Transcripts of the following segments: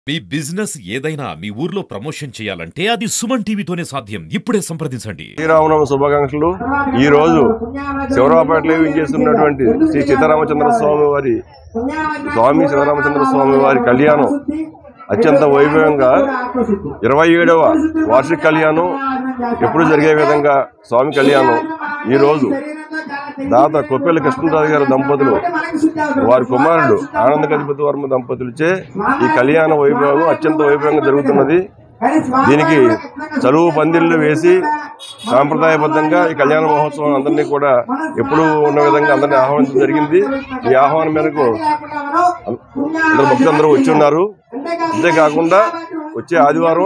మీ business ఏదైనా మీ ఊర్లో promotion చేయాలంటే అది సుమన్ టీవీతోనే సాధ్యం. ఇప్పుడే సంప్రదించండి. శ్రీరామనవమి శుభాకాంక్షలు. ఈ రోజు శివరావుపేటలో చేస్తున్నటువంటి శ్రీ సీతారామచంద్ర స్వామి వారి కళ్యాణం అత్యంత వైభవంగా 27వ వార్షిక కళ్యాణం ఎప్పుడు జరిగే విధంగా స్వామి కళ్యాణం ఈ రోజు దాత కొప్పెల్లి కృష్ణరాజు గారి దంపతులు వారి కుమారుడు ఆనంద గజపతి వర్మ దంపతులచే ఈ కళ్యాణ వైభవం అత్యంత వైభవంగా జరుగుతున్నది. దీనికి చలువు పందిళ్లు వేసి సాంప్రదాయబద్ధంగా ఈ కళ్యాణ మహోత్సవం అందరినీ కూడా ఎప్పుడు ఉన్న విధంగా అందరినీ ఆహ్వానించడం జరిగింది. ఈ ఆహ్వానం మేరకు అందరు భక్తులందరూ వచ్చి ఉన్నారు. అంతేకాకుండా వచ్చే ఆదివారం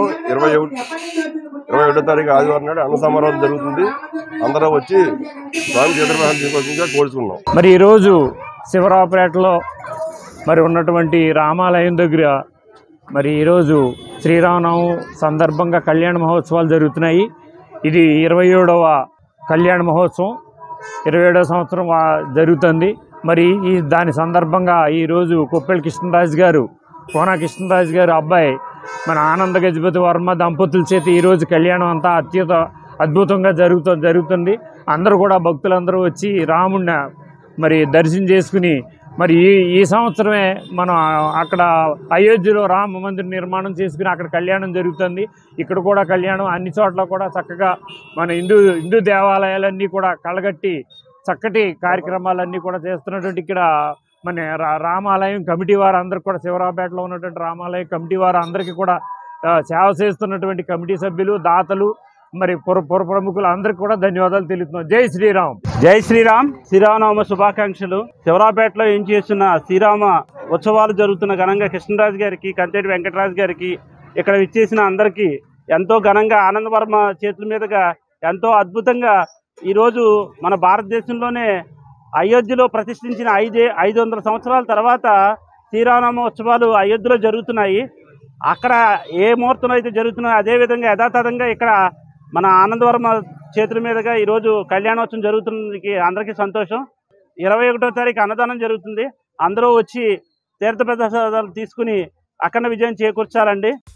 21వ తారీఖు ఆదివారం నాడు అన్న సమారోహం జరుగుతుంది. అందరూ వచ్చి స్వామి తీర్థప్రసాదం తీసుకోవాల్సిందిగా కోరుతున్నాం. మరి ఈరోజు శివరావుపేటలో మరి ఉన్నటువంటి రామాలయం దగ్గర మరి ఈరోజు శ్రీరామనవమి సందర్భంగా కళ్యాణ మహోత్సవాలు జరుగుతున్నాయి. ఇది 27వ కళ్యాణ మహోత్సవం, 27వ సంవత్సరం జరుగుతుంది. మరి దాని సందర్భంగా ఈరోజు కొప్పెల్లి కృష్ణరాజు గారు, కోన కృష్ణరాజు గారు అబ్బాయి మన ఆనంద గజపతి వర్మ దంపతుల చేతి ఈరోజు కళ్యాణం అంతా అద్భుతంగా జరుగుతుంది. అందరూ కూడా భక్తులందరూ వచ్చి రాముడిని మరి దర్శనం చేసుకుని మరి ఈ సంవత్సరమే మనం అక్కడ అయోధ్యలో రామ మందిర నిర్మాణం చేసుకుని అక్కడ కళ్యాణం జరుగుతుంది. ఇక్కడ కూడా కళ్యాణం అన్ని చోట్ల కూడా చక్కగా మన హిందూ దేవాలయాలన్నీ కూడా కళగట్టి చక్కటి కార్యక్రమాలన్నీ కూడా చేస్తున్నటువంటి ఇక్కడ మన రామాలయం కమిటీ వారు అందరికి కూడా శివరావుపేటలో ఉన్నటువంటి రామాలయం కమిటీ వారు అందరికీ కూడా సేవ చేస్తున్నటువంటి కమిటీ సభ్యులు, దాతలు, మరి పుర ప్రముఖులు అందరికీ కూడా ధన్యవాదాలు తెలుపుతున్నాం. జై శ్రీరామ్. జై శ్రీరామ్. శ్రీరామనవమి శుభాకాంక్షలు. శివరావుపేటలో ఏం చేస్తున్న శ్రీరామ ఉత్సవాలు జరుగుతున్న ఘనంగా కృష్ణరాజు గారికి, కంతేటి వెంకటరాజు గారికి, ఇక్కడ విచ్చేసిన అందరికీ ఎంతో ఘనంగా ఆనందవర్మ చేతుల మీదుగా ఎంతో అద్భుతంగా ఈరోజు మన భారతదేశంలోనే అయోధ్యలో ప్రతిష్ఠించిన 500 సంవత్సరాల తర్వాత శ్రీరామనవమి ఉత్సవాలు అయోధ్యలో జరుగుతున్నాయి. అక్కడ ఏ ముహూర్తంలో అయితే జరుగుతున్నాయో అదేవిధంగా యథాతథంగా ఇక్కడ మన ఆనందవర్మ చేతుల మీదుగా ఈరోజు కళ్యాణోత్సవం జరుగుతుంది. అందరికీ సంతోషం. 21వ తారీఖు అన్నదానం జరుగుతుంది. అందరూ వచ్చి తీర్థప్రసాదాలు తీసుకుని అఖండ విజయం చేకూర్చాలండి.